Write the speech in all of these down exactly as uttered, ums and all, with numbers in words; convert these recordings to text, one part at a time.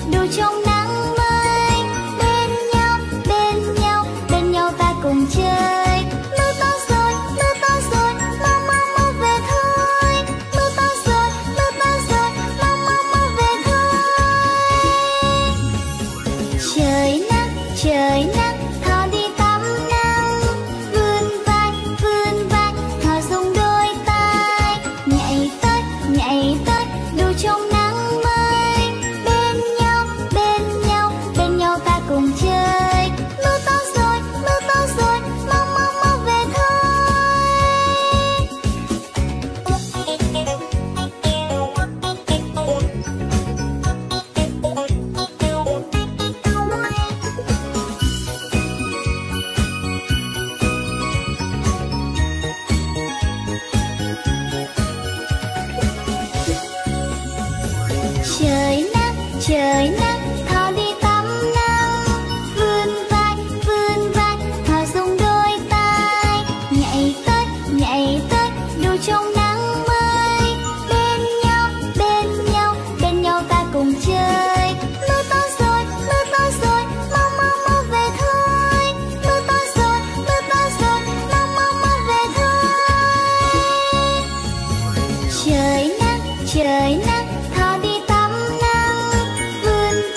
đu trong nắng mới. Bên nhau, bên nhau, bên nhau ta cùng chơi. Mưa to rồi, mưa to rồi, mau mau mau về thôi. Mưa to rồi, mưa to rồi, mau mau mau về thôi. Trời nắng, trời nắng, thỏ đi tắm nắng. Vươn vai, vươn vai, thỏ dùng đôi tay. Nhảy tới, nhảy tới, đu trong nắng mới. Bên nhau, bên nhau, bên nhau ta cùng chơi. Mưa to rồi, mưa to rồi, mau mau mau về thôi. Trời nắng, trời nắng, thỏ đi tắm nắng. Vươn vai, vươn vai, thỏ dùng đôi tay. Nhảy tới, nhảy tới, đu trong nắng mới. Bên nhau, bên nhau, bên nhau ta cùng chơi. Mưa to rồi, mưa to rồi, mau mau mau về thôi. Mưa to rồi, mưa to rồi, mau mau mau về thôi. Trời nắng, trời nắng, thỏ đi tắm nắng. Vươn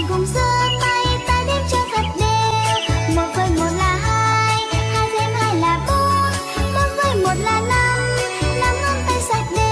cùng giơ tay, ta đếm cho thật đều. Một với một là hai, hai thêm hai là bốn, bốn với một là năm, năm ngón tay sạch đều.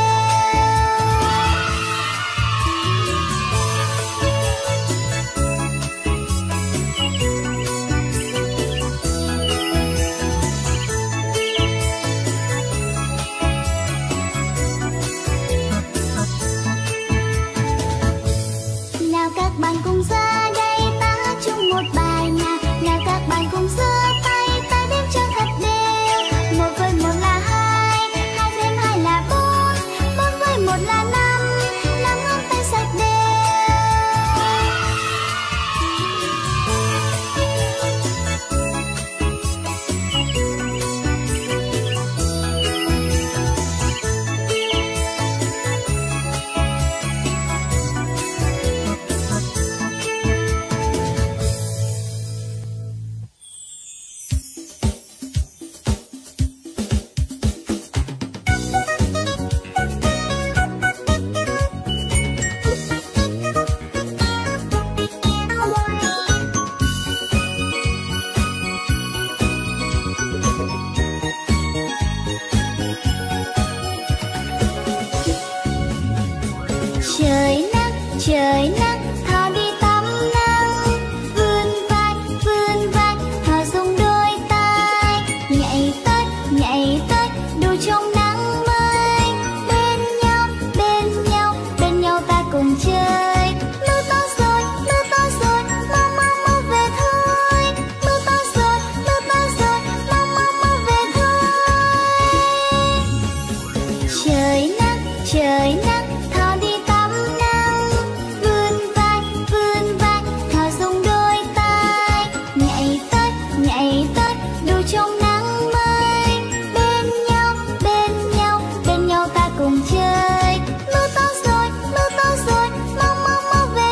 Nào các bạn cùng ra đây, ta hát chung một bài nhạc. Nào các bạn cùng giơ tay, ta đếm cho thật đều. Một với một là hai, hai thêm hai là bốn, bốn với một là năm, năm ngón tay sạch đều. Trời nắng, trời nắng, thỏ đi tắm nắng. Vươn vai, vươn vai, thỏ dùng đôi tay. Nhảy tới, nhảy tới, đu trong nắng mới. Bên nhau, bên nhau, bên nhau ta cùng chơi. Mưa to rồi, mưa to rồi, mau mau mau về thôi. Mưa to rồi, mưa to rồi, mau mau mau về thôi. Trời nắng, trời nắng, thỏ đi tắm nắng. Vươn vai, vươn vai, thỏ dùng đôi tay. Nhảy tới, nhảy tới, đu trong nắng mới. Bên nhau, bên nhau, bên nhau ta cùng chơi. Mưa to rồi, mưa to rồi, mau mau mau về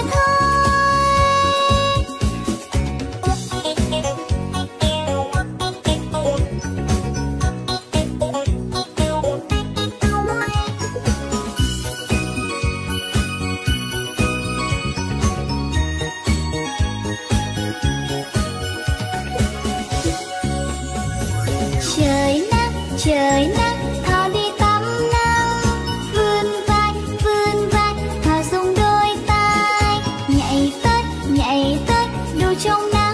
Trời nắng, trời nắng, thỏ đi tắm nắng. Vươn vai, vươn vai, thỏ dùng đôi tay. Nhảy tới, nhảy tới, đu trong nắng.